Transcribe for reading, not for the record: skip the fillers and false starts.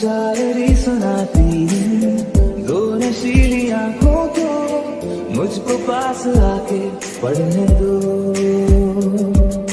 शायरी सुनाती दो नशीली आंखों को मुझको पास आके पढ़ने दो।